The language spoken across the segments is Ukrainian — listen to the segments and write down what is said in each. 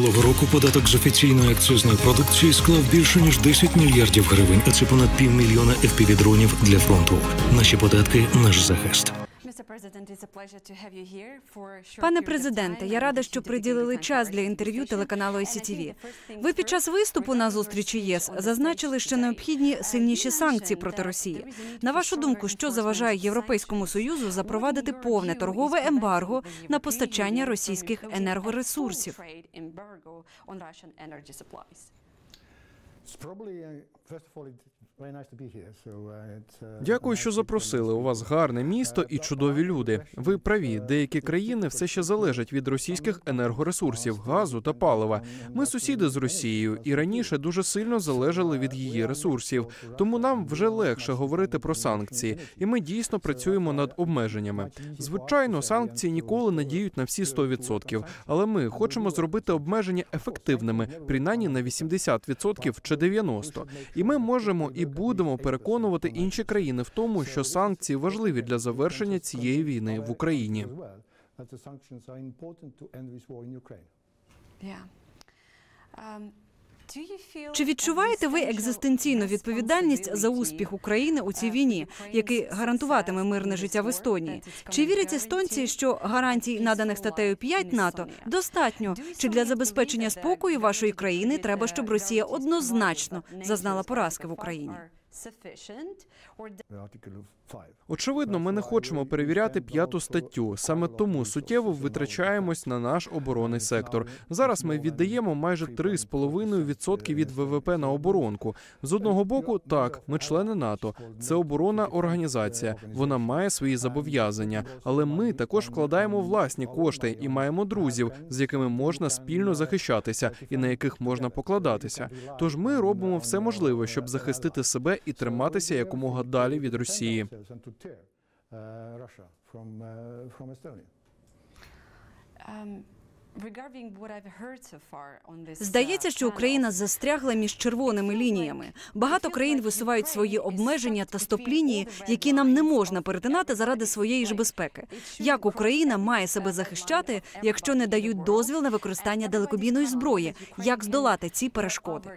минулого року податок з офіційної акцизної продукції склав більше ніж 10 мільярдів гривень, а це понад 500 000 FPV-дронів для фронту. Наші податки – наш захист. Пане президенте, я рада, що приділили час для інтерв'ю телеканалу ICTV. Ви під час виступу на зустрічі ЄС зазначили, що необхідні сильніші санкції проти Росії. На вашу думку, що заважає Європейському Союзу запровадити повне торгове ембарго на постачання російських енергоресурсів? Дякую, що запросили. У вас гарне місто і чудові люди. Ви праві, деякі країни все ще залежать від російських енергоресурсів, газу та палива. Ми сусіди з Росією і раніше дуже сильно залежали від її ресурсів. Тому нам вже легше говорити про санкції, і ми дійсно працюємо над обмеженнями. Звичайно, санкції ніколи не діють на всі 100%, але ми хочемо зробити обмеження ефективними, принаймні на 80% чи 90%. І ми можемо і будемо переконувати інші країни в тому, що санкції важливі для завершення цієї війни в Україні. Чи відчуваєте ви екзистенційну відповідальність за успіх України у цій війні, який гарантуватиме мирне життя в Естонії? Чи вірять естонці, що гарантій, наданих статтею 5 НАТО, достатньо? Чи для забезпечення спокою вашої країни треба, щоб Росія однозначно зазнала поразки в Україні? Очевидно, ми не хочемо перевіряти 5-ту статтю. Саме тому суттєво витрачаємось на наш оборонний сектор. Зараз ми віддаємо майже 3,5% від ВВП на оборонку. З одного боку, так, ми члени НАТО. Це оборонна організація. Вона має свої зобов'язання. Але ми також вкладаємо власні кошти і маємо друзів, з якими можна спільно захищатися і на яких можна покладатися. Тож ми робимо все можливе, щоб захистити себе і триматися якомога далі від Росії. Здається, що Україна застрягла між червоними лініями. Багато країн висувають свої обмеження та стоп-лінії, які нам не можна перетинати заради своєї ж безпеки. Як Україна має себе захищати, якщо не дають дозвіл на використання далекобійної зброї? Як здолати ці перешкоди?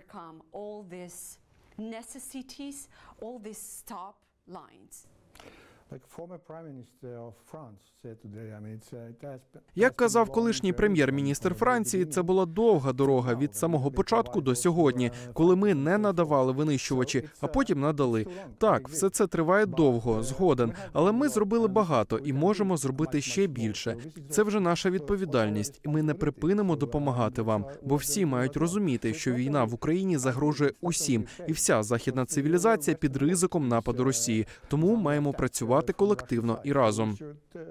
Як казав колишній прем'єр-міністр Франції, це була довга дорога від самого початку до сьогодні, коли ми не надавали винищувачі, а потім надали. Так, все це триває довго, згоден, але ми зробили багато і можемо зробити ще більше. Це вже наша відповідальність, і ми не припинимо допомагати вам, бо всі мають розуміти, що війна в Україні загрожує усім, і вся західна цивілізація під ризиком нападу Росії. Тому маємо працювати колективно і разом.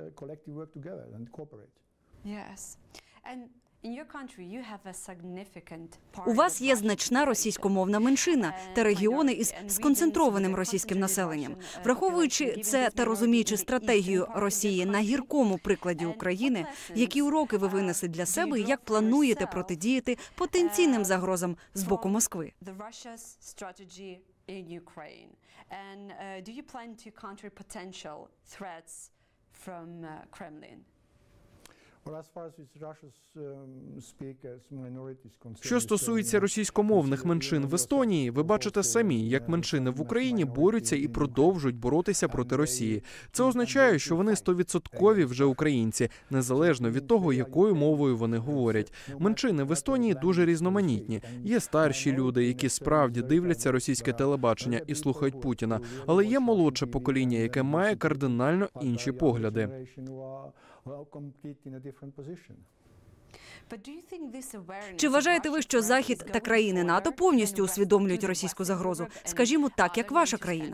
У вас є значна російськомовна меншина та регіони із сконцентрованим російським населенням. Враховуючи це та розуміючи стратегію Росії на гіркому прикладі України, які уроки ви винесли для себе і як плануєте протидіяти потенційним загрозам з боку Москви? Що стосується російськомовних меншин в Естонії, ви бачите самі, як меншини в Україні борються і продовжують боротися проти Росії. Це означає, що вони 100% вже українці, незалежно від того, якою мовою вони говорять. Меншини в Естонії дуже різноманітні. Є старші люди, які справді дивляться російське телебачення і слухають Путіна, але є молодше покоління, яке має кардинально інші погляди. Чи вважаєте ви, що Захід та країни НАТО повністю усвідомлюють російську загрозу? Скажімо так, як ваша країна?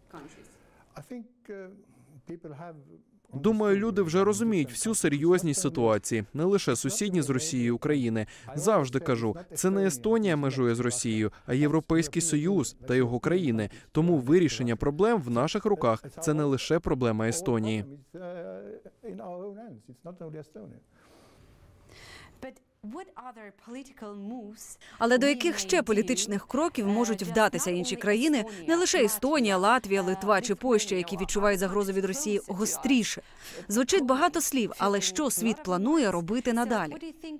Думаю, люди вже розуміють всю серйозність ситуації, не лише сусідні з Росією України. Завжди кажу, це не Естонія межує з Росією, а Європейський Союз та його країни. Тому вирішення проблем в наших руках – це не лише проблема Естонії. Але до яких ще політичних кроків можуть вдатися інші країни, не лише Естонія, Латвія, Литва чи Польща, які відчувають загрозу від Росії гостріше? Звучить багато слів, але що світ планує робити надалі?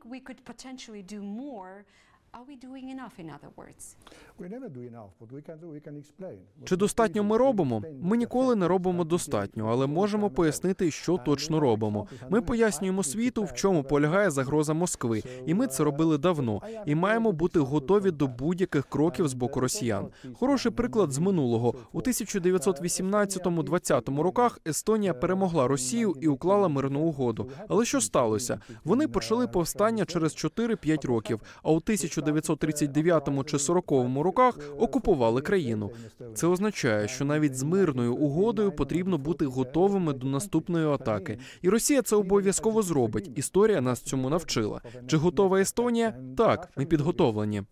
Чи достатньо ми робимо? Ми ніколи не робимо достатньо, але можемо пояснити, що точно робимо. Ми пояснюємо світу, в чому полягає загроза Москви, і ми це робили давно, і маємо бути готові до будь-яких кроків з боку росіян. Хороший приклад з минулого. У 1918-20 роках Естонія перемогла Росію і уклала мирну угоду. Але що сталося? Вони почали повстання через 4-5 років, а у 1939 чи 40 роках окупували країну. Це означає, що навіть з мирною угодою потрібно бути готовими до наступної атаки. І Росія це обов'язково зробить. Історія нас цьому навчила. Чи готова Естонія? Так, ми підготовлені.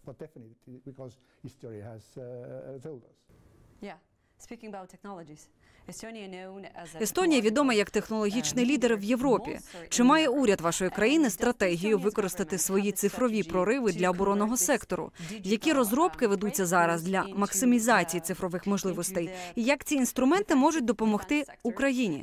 Естонія відома як технологічний лідер в Європі. Чи має уряд вашої країни стратегію використати свої цифрові прориви для оборонного сектору? Які розробки ведуться зараз для максимізації цифрових можливостей? І як ці інструменти можуть допомогти Україні?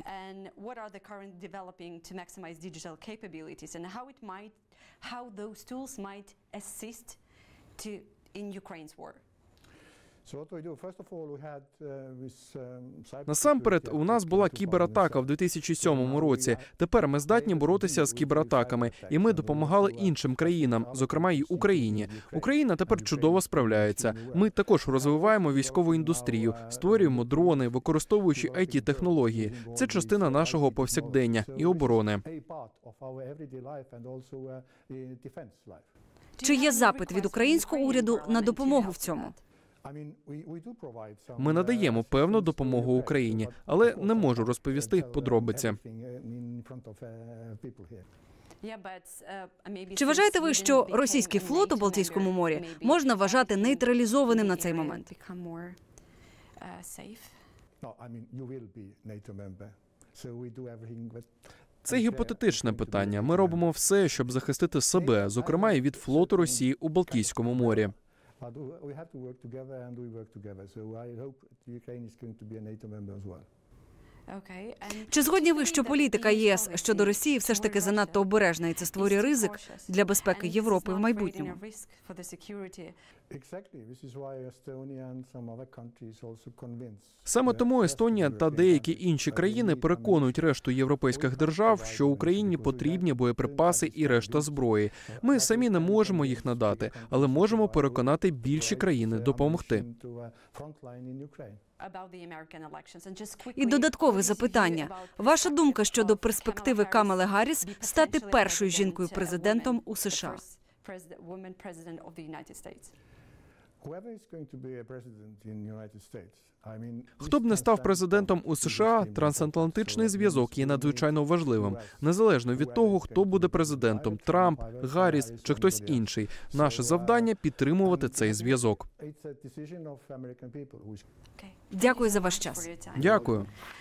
Насамперед, у нас була кібератака в 2007 році. Тепер ми здатні боротися з кібератаками, і ми допомагали іншим країнам, зокрема й Україні. Україна тепер чудово справляється. Ми також розвиваємо військову індустрію, створюємо дрони, використовуючи IT-технології. Це частина нашого повсякдення і оборони. Чи є запит від українського уряду на допомогу в цьому? Ми надаємо певну допомогу Україні, але не можу розповісти подробиці. Чи вважаєте ви, що російський флот у Балтійському морі можна вважати нейтралізованим на цей момент? Це гіпотетичне питання. Ми робимо все, щоб захистити себе, зокрема і від флоту Росії у Балтійському морі. Чи згодні ви, що політика ЄС щодо Росії все ж таки занадто обережна, і це створює ризик для безпеки Європи в майбутньому? Саме тому Естонія та деякі інші країни переконують решту європейських держав, що Україні потрібні боєприпаси і решта зброї. Ми самі не можемо їх надати, але можемо переконати більші країни допомогти. І додаткове запитання. Ваша думка щодо перспективи Камали Гарріс стати першою жінкою-президентом у США? Хто б не став президентом у США, трансатлантичний зв'язок є надзвичайно важливим. Незалежно від того, хто буде президентом – Трамп, Гарріс чи хтось інший. Наше завдання – підтримувати цей зв'язок. Дякую за ваш час. Дякую.